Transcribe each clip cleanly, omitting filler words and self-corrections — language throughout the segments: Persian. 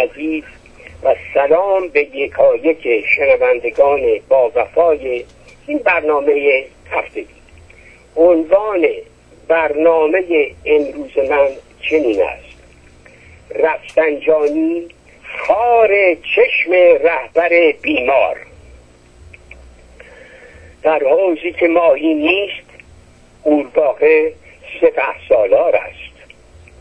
عزیز و سلام به یکایک شنوندگان با وفای این برنامه هفتگی. عنوان برنامه امروز من چنین است: رفسنجانی خار چشم رهبر بیمار. در حوضی که ماهی نیست قورباغه سپهسالار است.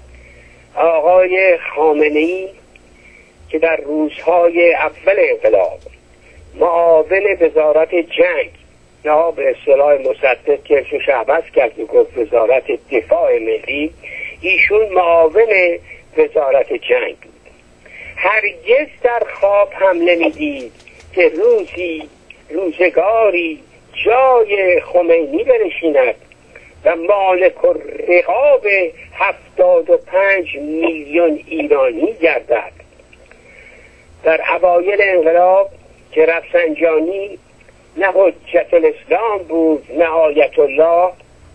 آقای خامنه‌ای که در روزهای اول انقلاب معاون وزارت جنگ، یا به اصطلاح مصدق که اسمش عوض کرد و گفت وزارت دفاع ملی، ایشون معاون وزارت جنگ بود، هرگز در خواب هم نمیدید که روزگاری جای خمینی بنشیند و مالک الرقاب 75 میلیون ایرانی گردد. در اوایل انقلاب که رفسنجانی نه حجت الاسلام بود نه آیت الله،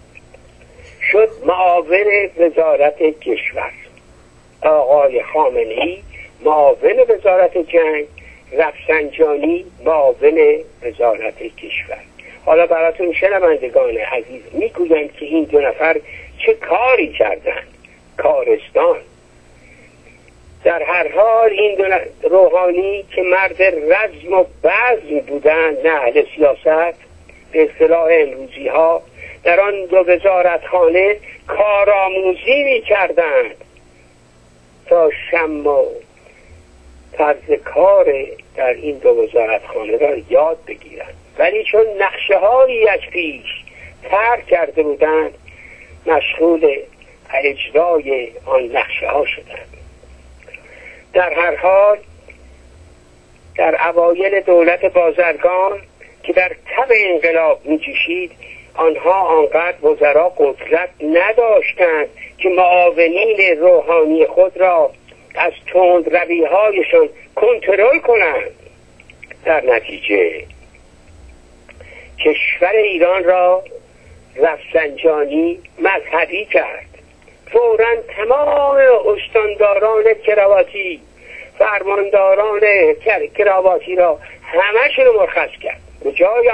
شد معاون وزارت کشور. آقای خامنه‌ای معاون وزارت جنگ، رفسنجانی معاون وزارت کشور. حالا براتون شنوندگان عزیز میگویم که این دو نفر چه کاری کردند. کارستان. در هر حال این دو روحانی که مرد رزم و بزم بودند، نه اهل سیاست به اصطلاح امروزی ها، در آن دو وزارتخانه کارآموزی می‌کردند تا شم و طرز کار در این دو وزارتخانه را یاد بگیرند، ولی چون نقشه هایی از پیش ترک کرده بودند مشغول اجرای آن نقشه ها شدند. در هر حال در اوایل دولت بازرگان که در تب انقلاب می‌جوشید، آنها آنقدر وزرا قدرت نداشتند که معاونین روحانی خود را از تندروی‌هایشان کنترل کنند. در نتیجه کشور ایران را رفسنجانی مذهبی کرد. فوراً تمام استانداران کراواتی، فرمانداران کراواتی را همه‌شون مرخص کرد. به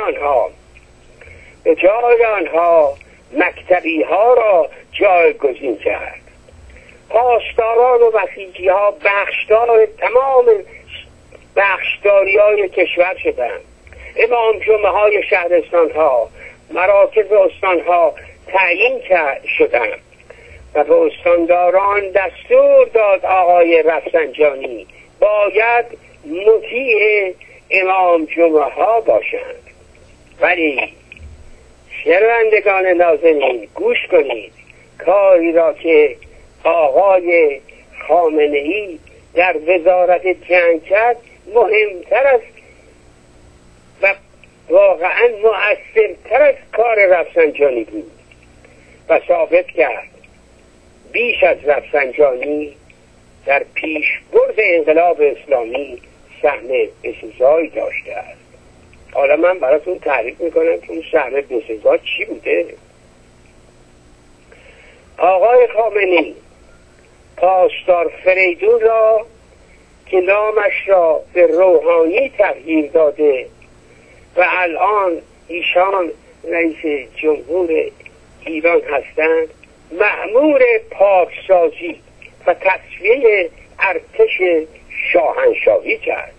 جای آنها مکتبی ها را جایگزین کرد. پاسداران و بسیجی ها بخشدار تمام بخشداری های کشور شدند. امام جمعه های شهرستان ها، مراکز استان ها تعیین شدند و به استانداران دستور داد آقای رفسنجانی باید مطیع امام جمعه ها باشند. ولی شنوندگان نازنین گوش کنید، کاری را که آقای خامنه‌ای در وزارت جنگ کرد مهمتر است و واقعا مؤثرتر از کار رفسنجانی بود و ثابت کرد بیش از رفسنجانی در پیشبرد انقلاب اسلامی سهم بسزایی داشته است. حالا من براتون تعریف میکنم که اون سهم بسزا چی بوده. آقای خامنه‌ای پاسدار فریدون را که نامش را به روحانی تغییر داده و الان ایشان رئیس جمهور ایران هستند، مأمور پاکسازی و تصفیه ارتش شاهنشاهی کرد.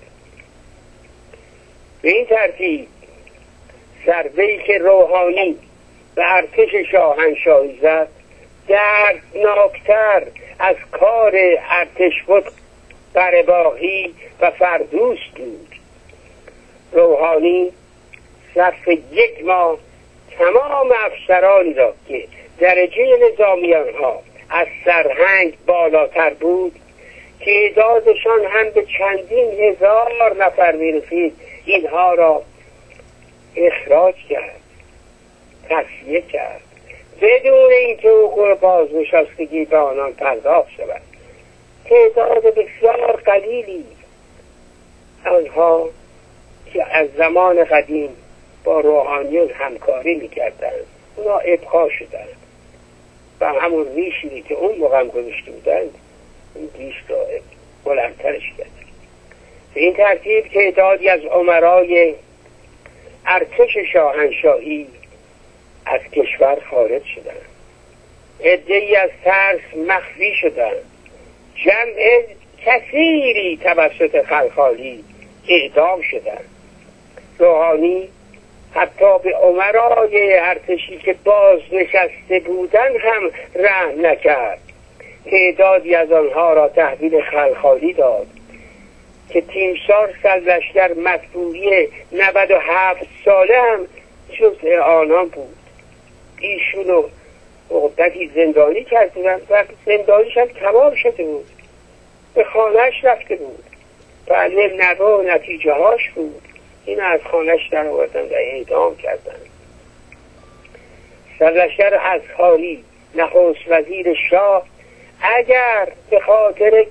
به این ترتیب ضربه‌ای که روحانی به ارتش شاهنشاهی زد دردناکتر از کار ارتش بود قره‌باغی و فردوس بود. روحانی ظرف 1 ماه تمام افسرانی را که درجه نظامیان ها از سرهنگ بالاتر بود، تعدادشان هم به چندین هزار نفر میرسید، اینها را اخراج کرد، تصفیه کرد بدون اینکه حقوق بازنشستگی به آنان پرداخت شود. تعداد بسیار قلیلی آنها که از زمان قدیم با روحانیون همکاری میکردند اونا ابقا شدند و همون ریشی که اون موقع گذاشته بودند این ریش را بلندترش کرد. به این ترتیب تعدادی از امرای ارتش شاهنشاهی از کشور خارج شدند. عده‌ای از ترس مخفی شدند. جمع کثیری توسط خلخالی اعدام شدند. روحانی حتی به امرای ارتشی که بازنشسته بودند هم رحم نکرد. تعدادی از آنها را تحویل خلخالی داد که تیمسار سرلشکر مطبوعی 97 ساله هم جزء آنان بود. ایشونو مدتی زندانی کردن و زندانیش هم تمام شده بود، به خانهش رفته بود. بله، نوا و نتیجه هاش بود. این از خانهش در آوردن و اعدام کردن. سرلشکر اصحاری نخست وزیر شاه اگر به خاطر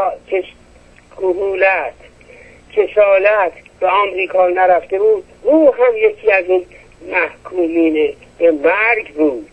کهولت کسالت به آمریکا نرفته بود، او هم یکی از این محکومین به مرگ بود.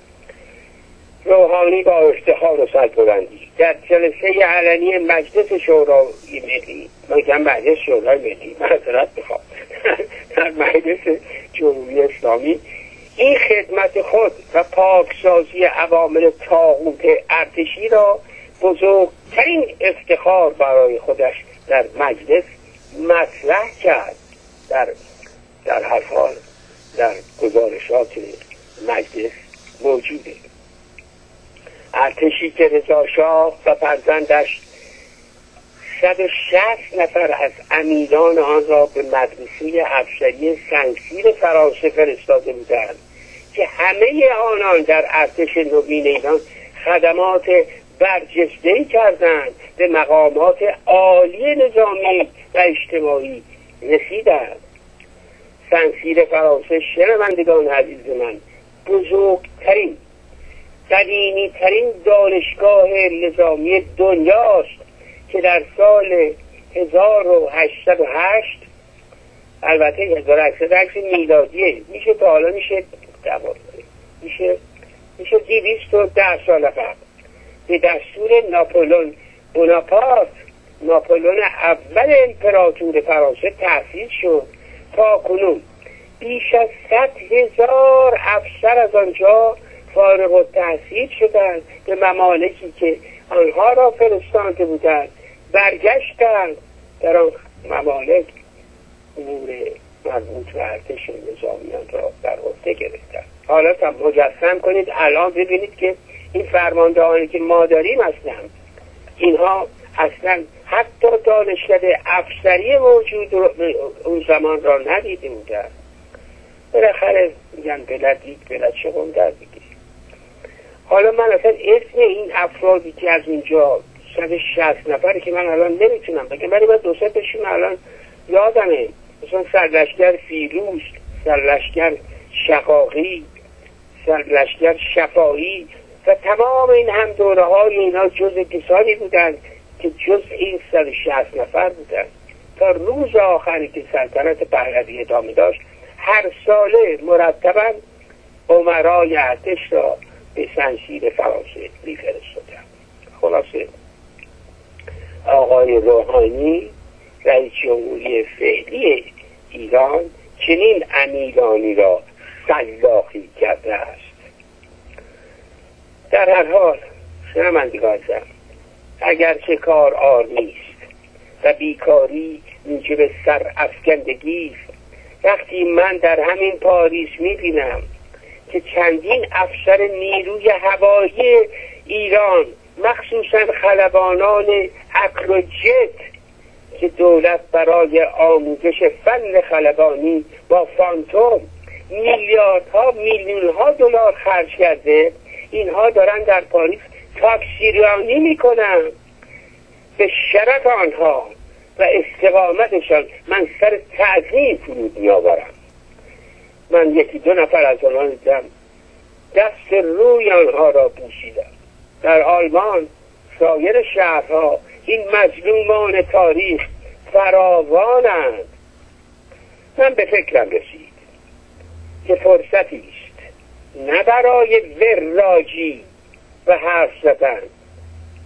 روحانی با افتخار و سربلندی در جلسه علنی مجلس شورای ملی، مجلس شورای ملی، معذرت میخوام، در مجلس جمهوری اسلامی این خدمت خود و پاکسازی عوامل طاغوت ارتشی را بزرگترین افتخار برای خودش در مجلس مطرح کرد. در هر حال در گزارشات مجلس موجوده. ارتشی که رضا شاه و فرزندش 160 نفر از امیران آن را به مدرسه افسری سنگسیر فرانسه فرستاده بودند که همه آنان در ارتش نوین ایران خدمات برجسته‌ای کردند، به مقامات عالی نظامی و اجتماعی رسیدند. سنگسیر فرانسه، شنوندگان عزیز من، بزرگترین قدیمی ترین دانشگاه نظامی دنیاست که در سال 1808 البته 1808 میلادیه، میشه تا حالا میشه 210 سال قبل به دستور ناپلئون بوناپارت، ناپلئون اول امپراتور فرانسه تأسیس شد. تا کنون بیش از 100,000 افسر از آنجا فارغ التحصیل شدند، به ممالکی که آنها را فرستانده بودند برگشتند. در آن ممالک امور مربوط به ارتش نظامیان را بر عهده گرفتند. حالا مجسم کنید، الان ببینید که این فرماندهانی که ما داریم اینها اصلا حتی دانشکده افسری موجود اون زمان را ندیده بودند. بالاخره میگن بلد دید بلد شغل در بگیرید. حالا من اصلا اسم این افرادی که از اینجا 160 نفری که من الان نمیتونم بگم، ولی من دو سه تاشون الان یادمه، مثلا سرلشکر فیروز، سرلشکر شقاقی، سرلشکر شفاعی و تمام این هم دوره های اینا جز کسانی بودند که جز این 160 نفر بودند. تا روز آخری که سلطنت پهلوی ادامه داشت، هر ساله مرتبا امرای ارتش را به سنگسیر فرانسه می‌فرستادند. خلاصه آقای روحانی رئیس جمهوری فعلی ایران چنین امیرانی را سلاخی کرده است. در هر حال شنوندگان، اگرچه کار آر نیست و بیکاری موجب سر افکندگی است، وقتی من در همین پاریس میبینم که چندین افسر نیروی هوایی ایران، مخصوصا خلبانان اکروجت که دولت برای آموزش فن خلبانی با فانتوم میلیاردها میلیونها دلار خرج کرده، اینها دارن در پاریس تاکسیرانی میکنن. به شرف آنها و استقامتشان من سر تعظیم فرود میآورم. من یکی دو نفر از آنها دیدم، دست روی آنها را بوسیدم. در آلمان سایر شهرها این مظلومان تاریخ فراوانند. من به فکرم رسید که فرصتی است نه برای وراجی و حرف زدن،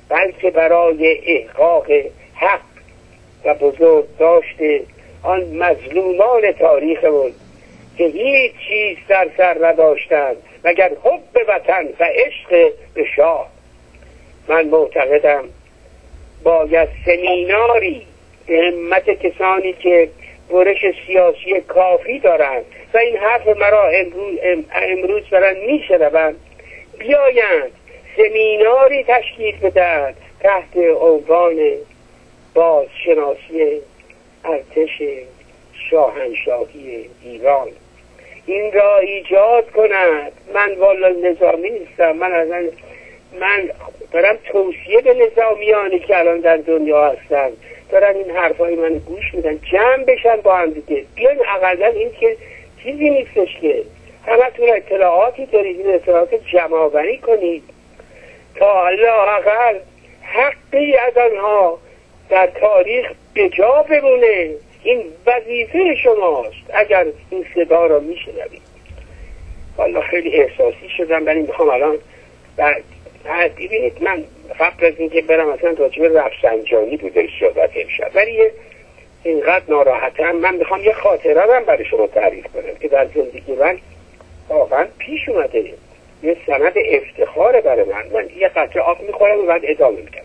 بلکه برای احقاق حق و بزرگ داشته آن مظلومان تاریخمون که هیچ چیز در سر نداشتند مگر حب وطن و عشق به شاه. من معتقدم باید سمیناری به همت کسانی که برش سیاسی کافی دارند و این حرف مرا امروز برن میشنوند بیایند سمیناری تشکیل بدهند تحت عنوان بازشناسی ارتش شاهنشاهی ایران. این را ایجاد کند. من والا نظامی نیستم، من دارم توصیه به نظامیانی که الان در دنیا هستن دارن این حرفای من گوش میدن جمع بشن با هم دیگه بیان. اقلا این که چیزی نیستش که همتون اطلاعاتی دارید، این اطلاعات جمع آوری کنید تا لااقل حقی از آنها در تاریخ به جا بمونه. این وظیفه شماست. اگر این صدا را میشنوید، والا خیلی احساسی شدم ولی میخوام الان ببینید من قبل از اینکه برم اصلا راجع به رفسنجانی بوده صحبت امشب ولی اینقدر ناراحتم. من میخوام یه خاطره رو برای شما تعریف کنم که در زندگی من واقعا پیش اومده، یه سند افتخاره برای من یه قطره آب میخورم و بعد ادامه میدم.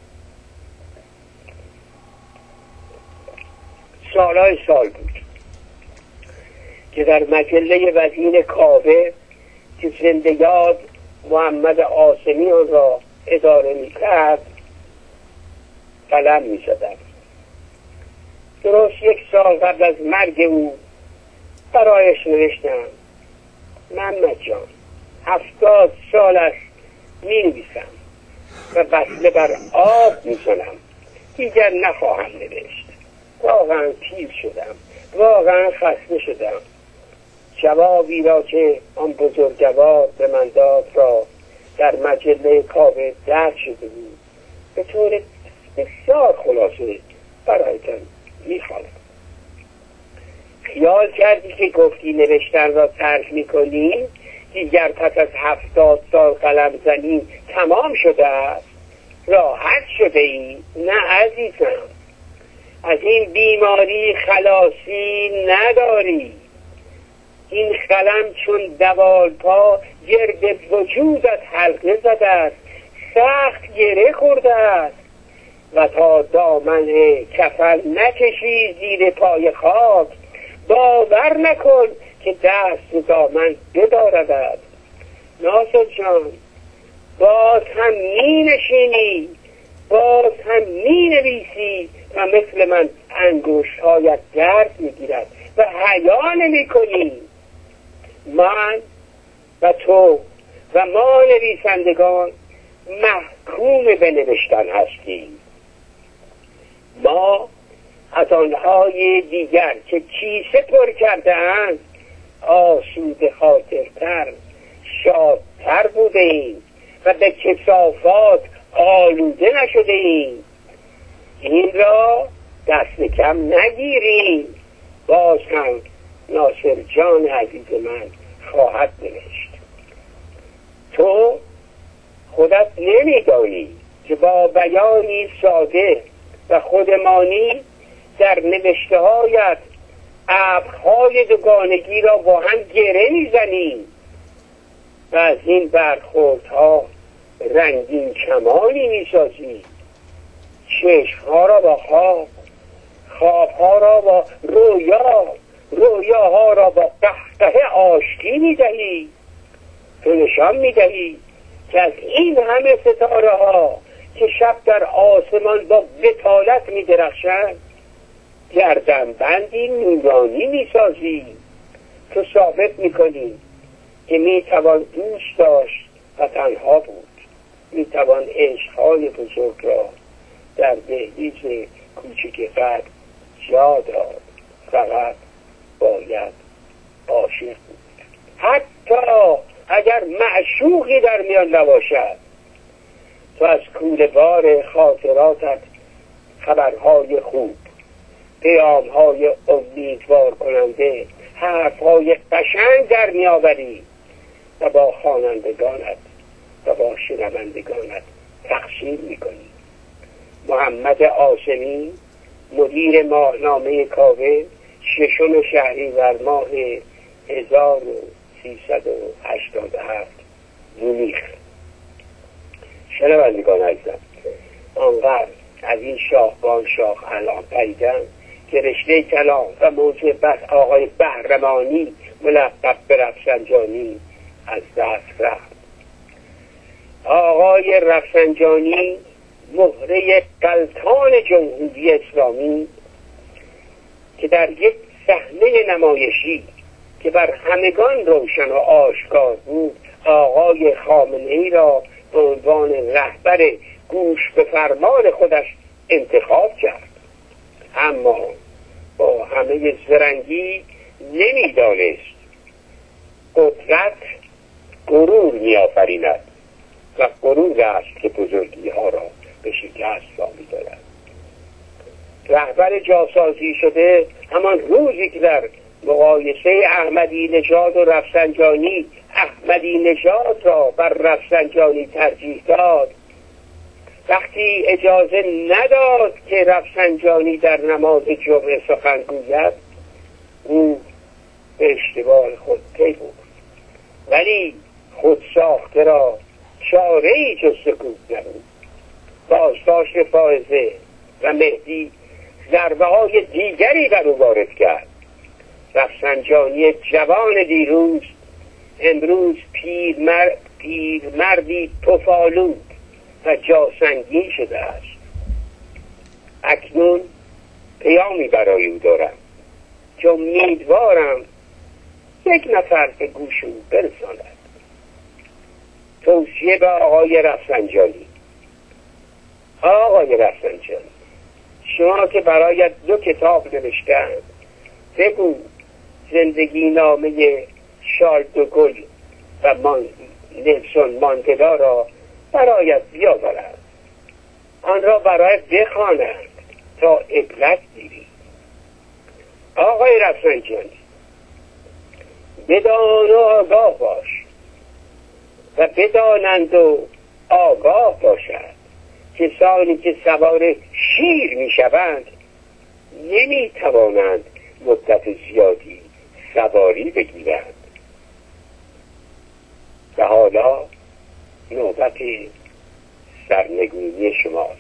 سالهای سال بود که در مجله وزین کاوه که زنده یاد محمد عاصمی آن را اداره میکرد قلم میزدم. درست 1 سال قبل از مرگ او برایش نوشتم محمد جان 70 سال است مینویسم و بسته بر آب میزنم، دیگر نخواهم نوشت. واقعا پیر شدم، واقعا خسته شدم. جوابی را که آن بزرگوار به من داد را در مجله کاوه درج شده بود به طور بسیار خلاصه برایتان میخوانم. خیال کردی که گفتی نوشتن را ترک میکنی دیگر پس از 70 سال قلم زنی تمام شده است، راحت شده ای؟ نه عزیزم، از این بیماری خلاصی نداری. این قلم چون دوالپا گرد وجودت حلقه زده است، سخت گره خورده است و تا دامن کفن نکشی زیر پای خاک باور نکن که دست دامن بداردد. ناصر جان باز هم می نشینی، باز هم می نویسی و مثل من انگشت‌هایت درد می گیرد و حیا نمی کنی. من و تو و ما نویسندگان محکوم به نوشتن هستیم. ما از آنهای دیگر که کیسه پر کرده اند آسوده خاطرتر، شادتر بوده ایم و به کثافات آلوده نشده ایم. این را دست کم نگیریم. باز هم ناصر جان عزیز من خواهد نوشت. تو خودت نمیدانی که با بیانی ساده و خودمانی در نوشته هایت ابرهای دوگانگی را با هم گره میزنی و از این برخوردها رنگین کمانی میسازی. چشمها را با خواب، خوابها را با رویا، رویاها را با قهقه آشتی میدهی. تو نشان میدهی که از این همه ستاره ها که شب در آسمان با بطالت میدرخشند گردنبندی نورانی میسازی. تو ثابت میکنی که میتوان دوست داشت و تنها بود، میتوان عشقهای بزرگ را در دهلیز کوچک قلب جا داد. فقط باید عاشق بود، حتی اگر معشوقی در میان نباشد. تو از کوله بار خاطراتت خبرهای خوب، پیامهای امیدوار کننده، حرفهای قشنگ در میآوری و با خوانندگانت و با شنوندگانت تقسیم میکنیم. محمد عاصمی مدیر ماهنامه کاوه 6 شهریور ماه 1387 مونیخ. شنوندگان عزیزم، آنقدر از این شاهبان شاخ الان پریدم که رشته کلام و موضوع بحث آقای بهرمانی ملقب به رفسنجانی از دست رفت. آقای رفسنجانی مهره غلطان جمهوری اسلامی که در یک صحنه نمایشی که بر همگان روشن و آشکار بود آقای خامنه‌ای را به عنوان رهبر گوش به فرمان خودش انتخاب کرد، اما با همه زرنگی نمیدانست قدرت غرور می‌آفریند و غرور است که بزرگی ها را به شکست وامی دارد. رهبر جاسازی شده همان روزی که در مقایسه احمدی نژاد و رفسنجانی احمدی نژاد را بر رفسنجانی ترجیح داد، وقتی اجازه نداد که رفسنجانی در نماز جمعه سخن گوید، او به اشتباه خود پی برد، ولی خود ساخته را چاره‌ای جز سکوت نبود. بازداشت فائزه و مهدی ضربه های دیگری بر او وارد کرد. رفسنجانی جوان دیروز امروز پیرمردی طفالود و جاسنگین شده است. اکنون پیامی برای او دارم که امیدوارم یک نفر به گوش او برساند. توصیه به آقای رفسنجانی: آقای رفسنجانی، شما که برایت 2 کتاب نوشتند، بگو زندگی نامه شارل دوگل و نلسون ماندلا را برایت بیاورند، آن را برایت بخوانند تا عبرت گیری. آقای رفسنجانی، بدان و آگاه باش و بدانند و آگاه باشد کسانی که سوار شیر می شوند نمی توانند مدت زیادی سواری بگیرند. و حالا نوبت سرنگونی شماست.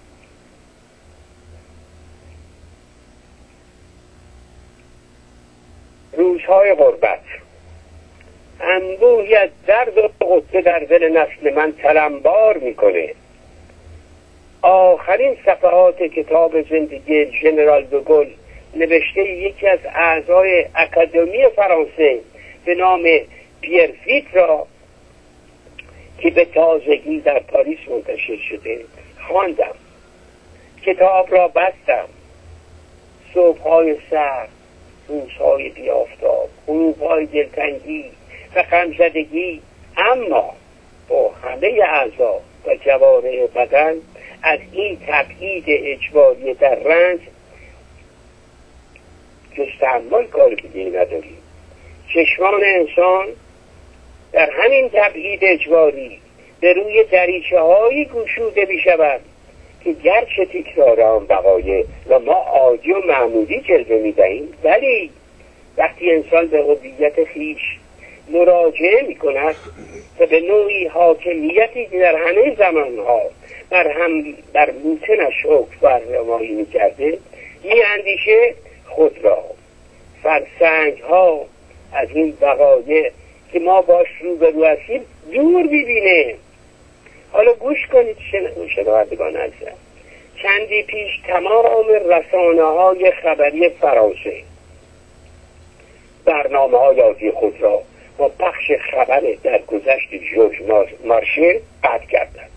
روزهای غربت، انبوهی از درد و غصه در دل نسل من تلمبار میکنه. آخرین صفحات کتاب زندگی ژنرال دوگل نوشته یکی از اعضای اکادمی فرانسه به نام پیر فیترا که به تازگی در پاریس منتشر شده خواندم. کتاب را بستم. صبح‌های سرد، روزهای بی‌آفتاب، غروب‌های دلتنگی و غمزدگی، اما با همه اعضا و جوارح بدن از این تبعید اجباری در رنج جز تحمل کار دیگه‌ای نداریم. چشمان انسان در همین تبعید اجباری به روی دریچه هایی گشوده می شود که گرچه تکرار آن بقایه و ما عادی و معمولی جلوه می دهیم، ولی وقتی انسان به هویت خویش مراجعه می کند و به نوعی حاکمیتی که در همه زمانها بر موتنش حکم فرمایی می کرده، می اندیشه خود را فرسنگ ها از این وقایع که ما باش روبرو هستیم دور ببینه. حالا گوش کنید شنوندگان عزیز. چندی پیش تمام رسانه‌های خبری فرانسه برنامه‌های آزی خود را با پخش خبر در گذشت ژورژ مارشه قطع کردند.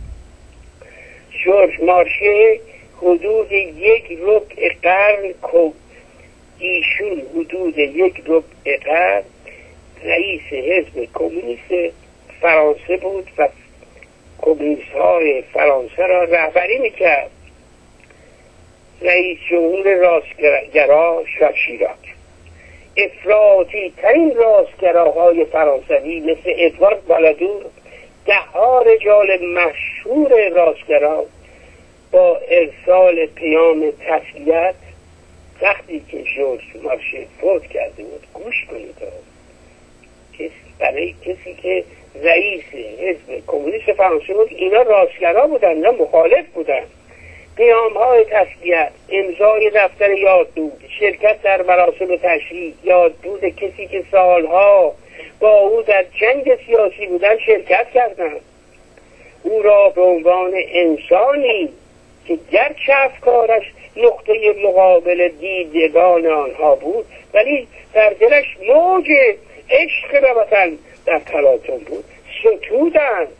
ژورژ مارشه حدود 1/4 قرن ایشون حدود 1/4 قرن رئیس حزب کمونیست فرانسه بود و کمونیست های فرانسه را رهبری میکرد. رئیس جمهور راستگرا ژاک شیراک، افراطی ترین راستگراهای فرانسوی مثل ادوارد بالادور 10 رجال شور راستگرا با ارسال پیام تسلیت وقتی که جورج مارشال فوت کرده بود، گوش کنید، برای کسی که رئیس حزب کمونیست فرانسه بود، اینا راستگرا بودن، اینا مخالف بودن. پیام‌های تسلیت، امضای دفتر یادبود، شرکت در مراسم تشییع، یادبود کسی که سالها با او در جنگ سیاسی بودن شرکت کردند، او را به عنوان انسانی که گرچه افکارش نقطه مقابل دیدگان آنها بود ولی در دلش موج عشق به وطن در تلاطم بود، ستودند.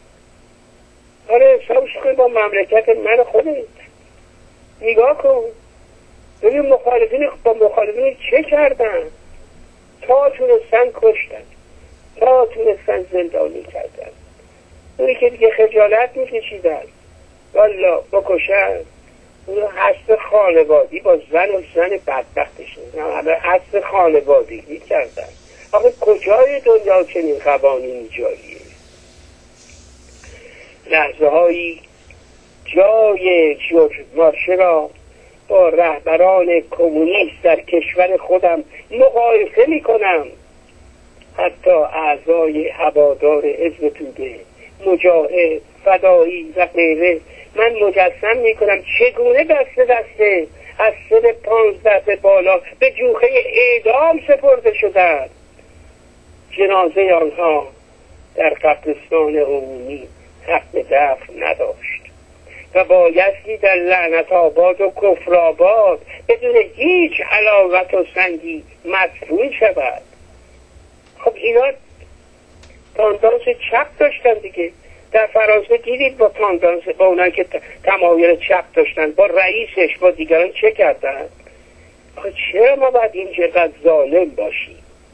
آره، حسابش کن با مملکت من خودت. نگاه کن ببین مخالفین با مخالفین چه کردن، تا تونستن کشتن، تا تونستن زندانی کردن، اونی که دیگه خجالت میکشیدن والا بکشن. اون حس خانوادی با زن و زن بدبختشون همه حس خانوادگی کردن. آخه کجای دنیا چنین قوانینی جاییه؟ لحظه هایی جای جورج مارشال را با رهبران کمونیست در کشور خودم مقایسه می کنم. حتی اعضای هوادار حزب توده، مجاهد، فدایی و غیره، من مجسم می کنم چگونه دست دسته از سن 15 به بالا به جوخه اعدام سپرده شدند. جنازه آنها در قبرستان عمومی حق دفن نداشت و بایستی در لعنت آباد و کفر آباد بدون هیچ علاوت و سنگی مدفون شود. خب اینا تاندانس چپ داشتن دیگه. در فرانسه دیدید با تاندانس، با اونایی که تمایل چپ داشتن، با رئیسش، با دیگران چه کردن؟ آخه چرا ما باید اینجا ظالم باشیم؟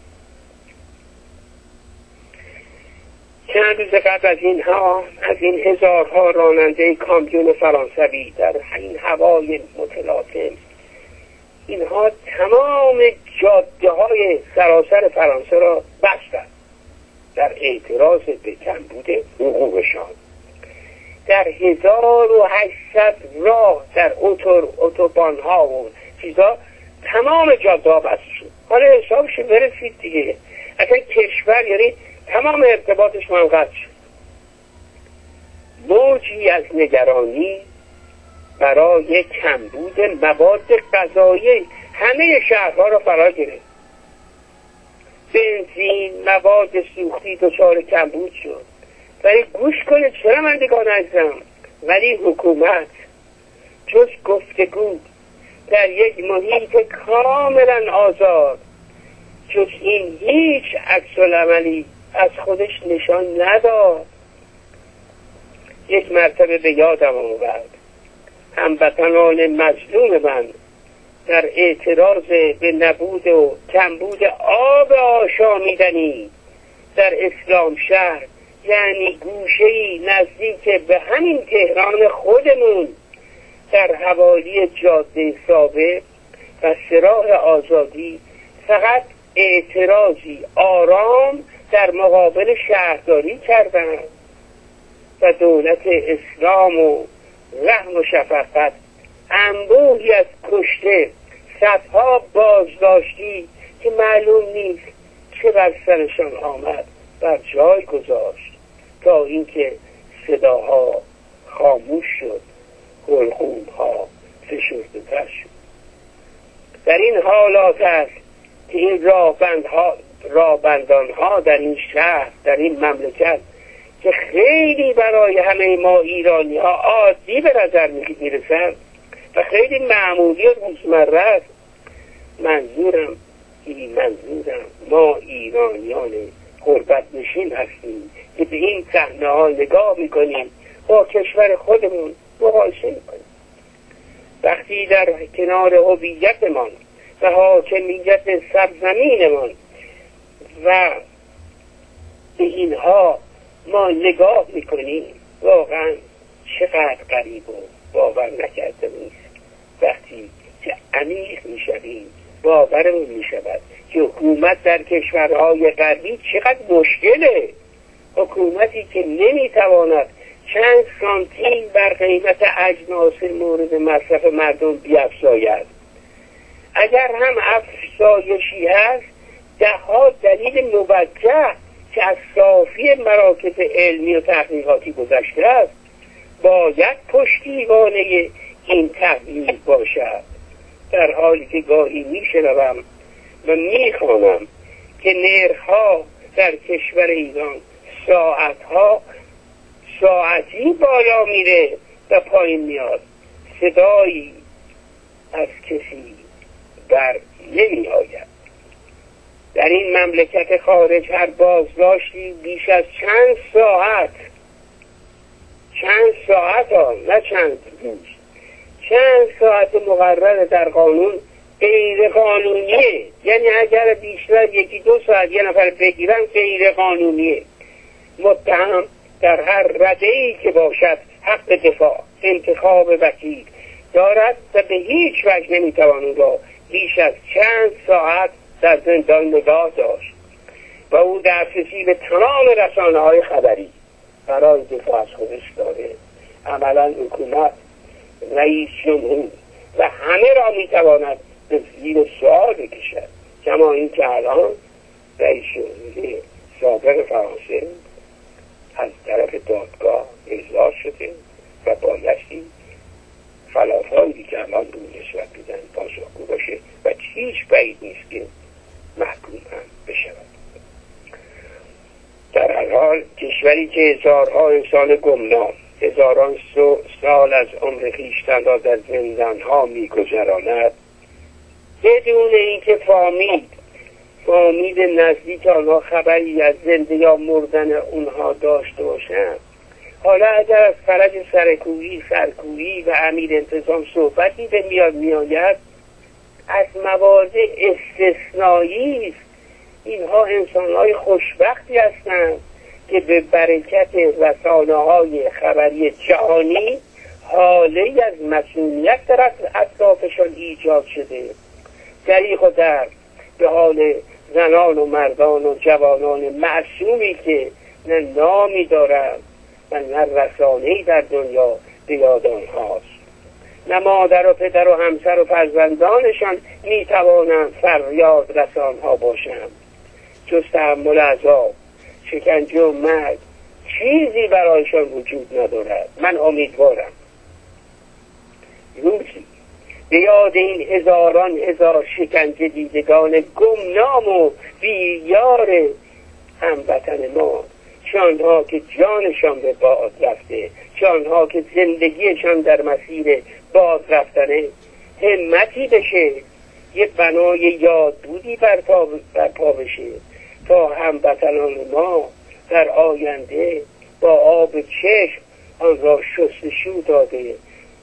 چند روز قبل از این هزارها راننده کامیون فرانسوی در این هوای متلاطم، اینها تمام جاده های سراسر فرانسه را بستند در اعتراض به کمبود حقوقشان. در 1800 راه در اتوبان ها و چیزا تمام جاده ها بسته شد. حالا حسابش برسید دیگه، اصلا کشور یعنی تمام ارتباطش منقطع شد. موجی از نگرانی برای کمبود مواد غذایی همه شهرها را فرا گرفت. بنزین، مواد سوختی دچار کمبود شد. ولی گوش کنید شنوندگان عزیزم، ولی حکومت جز گفتگو در یک محیط کاملا آزاد، جز این هیچ عکس‌العملی از خودش نشان نداد. یک مرتبه به یادم آورد هموطنان مظلوم من در اعتراض به نبود و کمبود آب آشامیدنی در اسلام شهر، یعنی گوشه‌ای نزدیک به همین تهران خودمون، در حوالی جاده ثابت و سراح آزادی، فقط اعتراضی آرام در مقابل شهرداری کردند و دولت اسلام و رحم و شفقت انبوهی از کشته، صدها بازداشتی که معلوم نیست چه بر سرشان آمد بر جای گذاشت تا اینکه صداها خاموش شد، حلقوم‌ها فشرده‌تر شد. در این حالات است که این راهبندانها در این شهر، در این مملکت که خیلی برای همه ما ایرانی ها عادی به نظر میرسند و خیلی معمولی روزمره است، منظورم ما ایرانیان غربت نشین هستیم که به این صحنه ها نگاه میکنیم، با کشور خودمون مقایسه میکنیم. وقتی در کنار هویتمان و حاکمیت سرزمینمان و به اینها ما نگاه میکنیم، واقعا چقدر غریب و باور نکرده نیست. وقتی که عمیق میشویم باورمون میشود که حکومت در کشورهای غربی چقدر مشکله. حکومتی که نمیتواند چند سانتیم بر قیمت اجناس مورد مصرف مردم بیفزاید. اگر هم افزایشی هست، ده‌ها دلیل موجه که از صافی مراکز علمی و تحقیقاتی گذشته است باید پشتیبانه این تحلیل باشد. در حالی که گاهی میشنوم و میخوانم که نرخ‌ها در کشور ایران ساعتی بالا میره و پایین میاد، صدایی از کسی بر نمی آید. در این مملکت خارج هر بازداشتی بیش از چند ساعت نه چند روز، چند ساعت مقرر در قانون غیر قانونیه. یعنی اگر بیشتر 1-2 ساعت یه نفر بگیرن غیر قانونیه. متهم در هر رده‌ای که باشد حق دفاع، انتخاب وکیل دارد و به هیچ وجه نمیتوان او را بیش از چند ساعت در زندان نگاه داشت و او دسترسی به تمام رسانه‌های خبری برای دفاع از خودش داره. عملا حکومت، رئیس جمهور و همه را میتواند به زیر سوال بکشد، کما این که الان رئیس جمهوری سابق فرانسه از طرف دادگاه احضار شده و بایستی خلافایی که الان به نسبت بدن پاسخگو باشه و هیچ بعید نیست که محکوم هم بشود. در هر حال کشوری که هزارها انسان گمنام هزاران سال از عمر خویشتن را در زندانها میگذراند بدون اینکه فامید نزدیک آنها خبری از زنده یا مردن اونها داشته باشند. حالا اگر از فرج سرکوبی و امیر انتظام صحبتی به میآید از موارد استثنایی است. اینها انسان‌های خوشبختی هستند که به برکت رسانه‌های خبری جهانی حاله‌ای از مسئولیت در اطرافشان ایجاد شده. دریغ و درد به حال زنان و مردان و جوانان معصومی که نه نامی دارند و نه رسانه‌ای در دنیا به یاد آنهاست. نه مادر و پدر و همسر و فرزندانشان میتوانند فریاد رسانها باشند. جز تحمل عذاب، شکنجه و مرگ چیزی برایشان وجود ندارد. من امیدوارم روزی به یاد این هزاران هزار شکنجه دیدگان گمنام و بی‌یار هموطن ما، چه آنها که جانشان به باد رفته، چه آنها که زندگیشان در مسیر باد رفتنه، همتی بشه، یه بنای یادبودی برپا بشه تا هموطنان ما در آینده با آب چشم آن را شستشو داده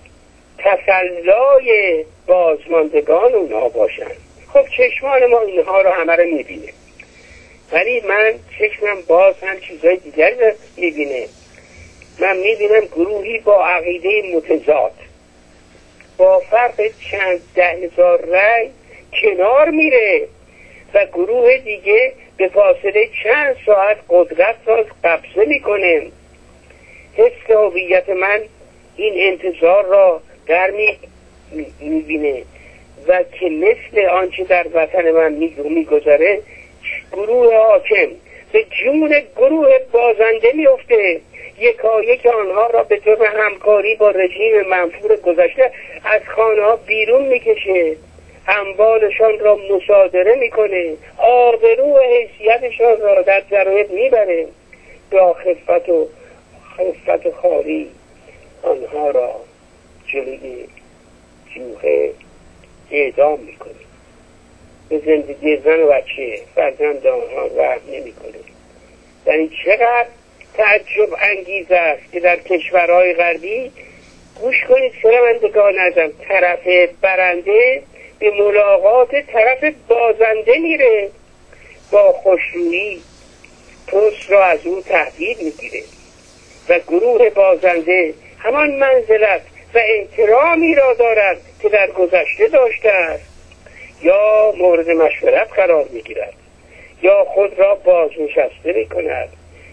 تسلای بازماندگان اونها باشند. خب چشمان ما اینها رو همه رو میبینه، ولی من چشمم باز هم چیزای دیگری رو میبینه. من میبینم گروهی با عقیده متضاد با فرق چند 10,000 رأی کنار میره و گروه دیگه به فاصله چند ساعت قدرت را قبضه میکنه. حس هویت من این انتظار را در میبینه و که مثل آنچه در وطن من میگذره گروه حاکم به جون گروه بازنده میفته، یکایک آنها را به طور همکاری با رژیم منفور گذشته از خانه ها بیرون میکشه، اموالشان را مصادره میکنه، آبرو و حیثیتشان را در جراید میبره، با خفت و خاری آنها را جلوی جوخه اعدام میکنه، به زندگی زن و بچه فرزند آنها رحم نمیکنه. یعنی چقدر تعجب انگیز است که در کشورهای غربی، گوش کنید شنوندگان عزیزم، طرف برنده به ملاقات طرف بازنده میره، با خوشرویی پست را از او تحویل میگیره و گروه بازنده همان منزلت و احترامی را دارد که در گذشته داشته است، یا مورد مشورت قرار میگیرد یا خود را بازنشسته میکند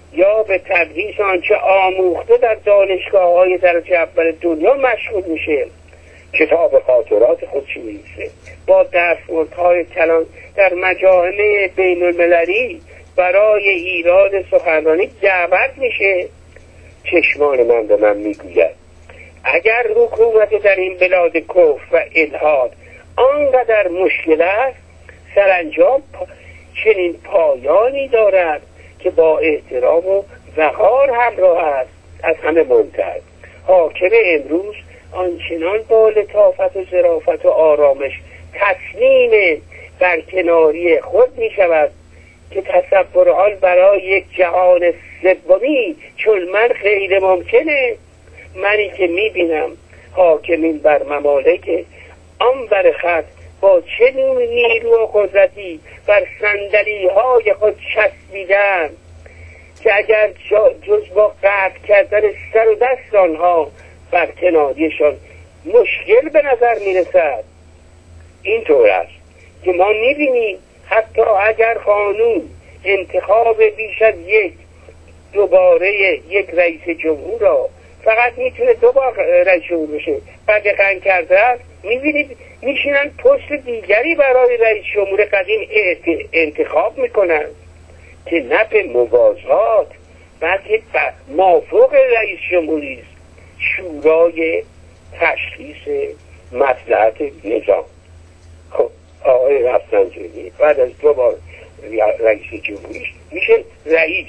یا به تدریس آنچه آموخته در دانشگاه‌های درجه اول دنیا مشغول میشه، کتاب خاطرات خودشو می‌نویسه، با دستمزدهای کلان در مجامع بین المللی برای ایراد سخنرانی دعوت میشه. چشمان من به من میگوید اگر حکومت در این بلاد کفر و الحاد آنقدر مشکل است، سرانجام چنین پایانی دارد که با احترام و وقار همراه است. از همه مهمتر حاکم امروز آنچنان با لطافت و ظرافت و آرامش تسلیم برکناری خود می شود که تصور آن برای یک جهان سومی چون من غیر ممکنه. منی که می بینم حاکمین بر ممالک آن بر خط با چه نیرو و قدرتی بر صندلی های خود چسبیدن که اگر جز با قطع کردن سر و دست آنها بر کناریشان مشکل به نظر می رسد. اینطور است که ما می بینیم حتی اگر قانون انتخاب بیش از دوباره یک رئیس جمهور را فقط میتونه 2 بار رئیس جمهور بشه، بعد قند کرده میبینید میشینن پست دیگری برای رئیس جمهور قدیم انتخاب میکنن که نه به موازات بلکه مافوق رئیس جمهوری است. شورای تشخیص مصلحت نظام. خب آقای رفسنجانی بعد از 2 بار رئیس جمهوری میشه رئیس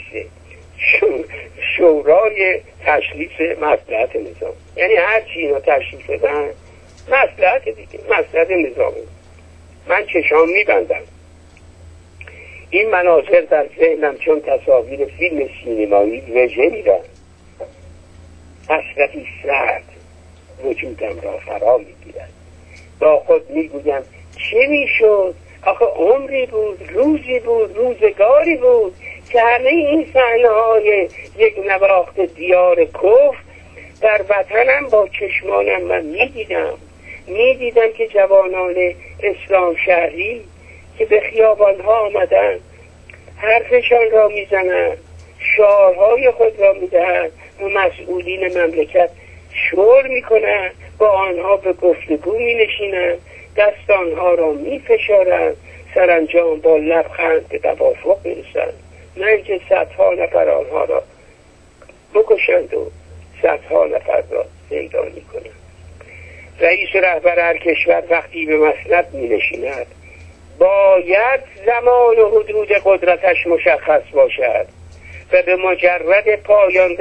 شورای تشخیص مصلحت نظام. یعنی هر چی اینا تشخیص بدن مصلحت دیگه، مصلحت نظامی. من چشام میبندم این مناظر در ذهنم چون تصاویر فیلم سینمایی وجه میرن. حسرتی سرد وجودم را فرا میگیرد. با خود میگویم چه میشد؟ آخه عمری بود، روزی بود، روزگاری بود که همه این صحنه‌های یک نواخت دیار کفر در وطنم با چشمانم من میدیدم که جوانان اسلام شهری که به خیابانها آمدن حرفشان را میزنند، شعارهای خود را میدهند و مسئولین مملکت شور میکنند، با آنها به گفتگو مینشینند، دست آنها را میفشارند، سرانجام با لبخند به توافق میرسند، نه اینکه صدها نفر آنها را بکشند و صدها نفر را زندانی کنند. رئیس رهبر هر کشور وقتی به مسند می‌نشیند باید زمان و حدود قدرتش مشخص باشد و به مجرد پایان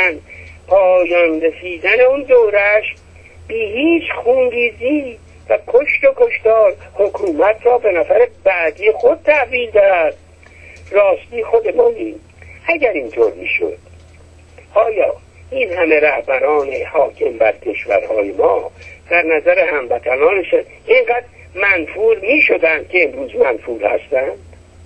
رسیدن اون دورش بی هیچ خونریزی و کشت و کشتار حکومت را به نفر بعدی خود تحویل دهد. راستی خودمانیم اگر اینطور میشد آیا این همه رهبران حاکم بر کشورهای ما در نظر هموطنانشان اینقدر منفور میشدند که امروز منفور هستند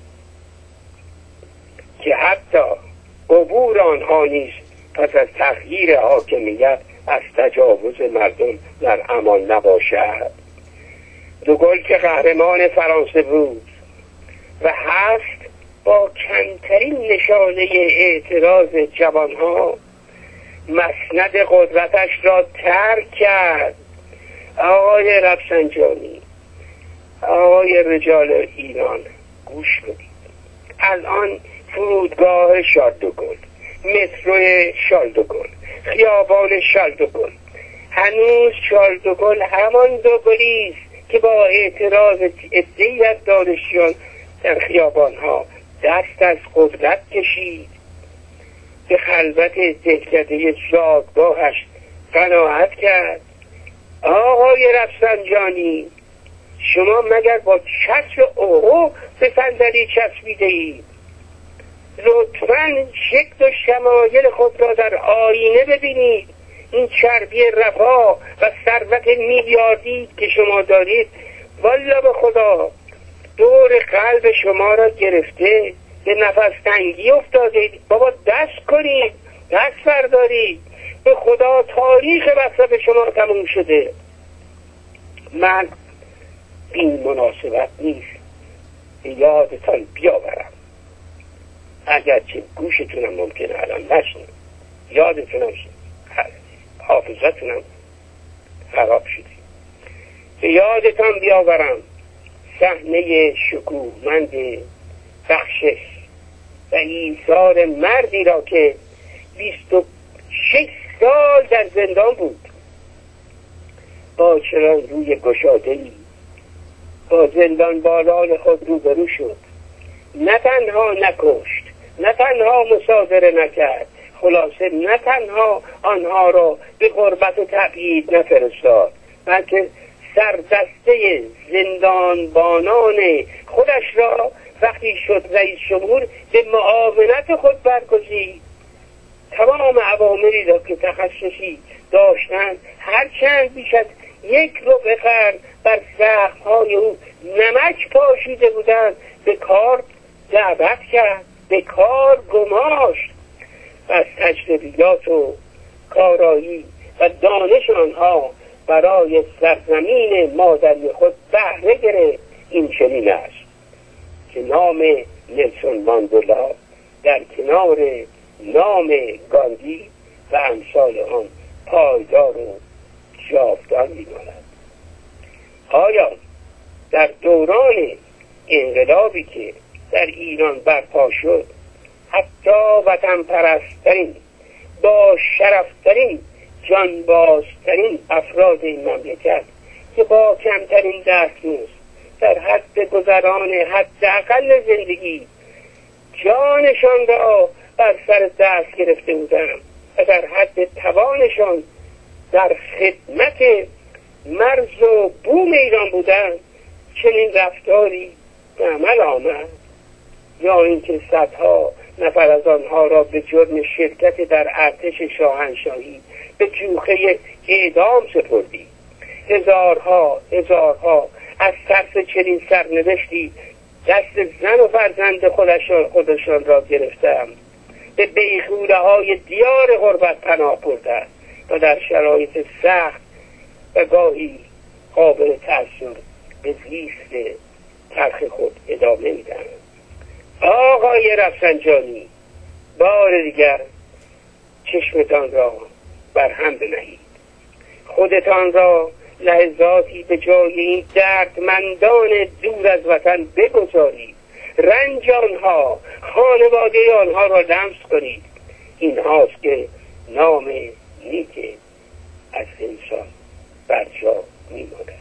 که حتی عبور آنها نیز پس از تغییر حاکمیت از تجاوز مردم در امان نباشد. دوگل که قهرمان فرانسه بود و هست با کمترین نشانه اعتراض جوانها مسند قدرتش را ترک کرد. آقای رفسنجانی، آقای رجال ایران گوش کنید. الان فرودگاه شارلدوگل، مترو شارلدوگل، خیابان شارلدوگل، هنوز شارلدوگل همان دوگلی است که با اعتراض عده‌ای از دانشجویان در خیابانها دست از قدرت کشید، به خلوت دهکده جایگاهش قناعت کرد. آقای رفسنجانی، شما مگر با چتر اوهو به صندلی چسبیده اید؟ لطفاً شکل و شمایل خود را در آینه ببینید. این چربی رفاه و ثروت میلیاردی که شما دارید والا به خدا دور قلب شما را گرفته، به نفس تنگی افتادید. بابا دست کنید، دست بردارید. به خدا تاریخ مصرف شما تموم شده. من این مناسبت نیست به یادتان بیاورم اگرچه گوشتونم ممکنه الان نشنه، یادتونم حافظتونم خراب شده. به یادتان بیاورم صحنه شکوهمند بخشش و ایثار مردی را که 26 سال در زندان بود، با چران روی گشاده‌ای با زندان بالان خود روبرو شد. نه تنها نکشت، نه تنها مصادره نکرد، خلاصه نه تنها آنها را به غربت و تبعید نفرستاد، بلکه سردسته زندانبانان خودش را وقتی شد رئیس جمهور به معاونت خود برگزید. تمام عواملی را که تخصصی داشتند هرچند بیش از 1 ربع قرن بر زخم‌های او نمک پاشیده بودند به کار دعوت کرد، به کار گماشت و از تجربیات و کارایی و دانش آنها برای سرزمین مادری خود بهره گرفت. این چنین است که نام نلسون ماندلا در کنار نام گاندی و امثال آن پایدار و جاودان می‌ماند. آیا در دوران انقلابی که در ایران برپا شد حتی وطن پرست‌ترین با شرفترین جانبازترین افراد این مملکت که با کمترین دستمزد در حد گذران حداقل زندگی جانشان را بر سر دست گرفته بودند و در حد توانشان در خدمت مرز و بوم ایران بودند، چنین رفتاری به عمل آمد، یا اینکه صدها نفر از آنها را به جرم شرکت در ارتش شاهنشاهی به جوخه اعدام سپردی. هزارها از ترس چنین سرنوشتی دست زن و فرزند خودشان را گرفتند، به بیغوله های دیار غربت پناه بردند و در شرایط سخت و گاهی قابل تأثیر به زیست تلخ خود ادامه میدن. آقای رفسنجانی، بار دیگر چشمتان را بر هم بنهید، خودتان را لحظاتی به جای این دردمندان دور از وطن بگذارید، رنج آنها، خانواده آنها را لمس کنید. این هاست که نام نیک از انسان بر جا میماند.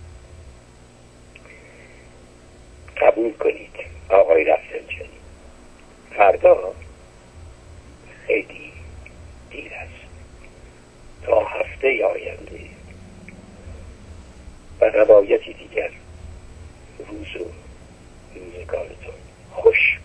قبول کنید آقای رفسنجانی، فردا خیلی دیر است. تا هفته آینده و روایتی دیگر، روز و روزگارتان خوش.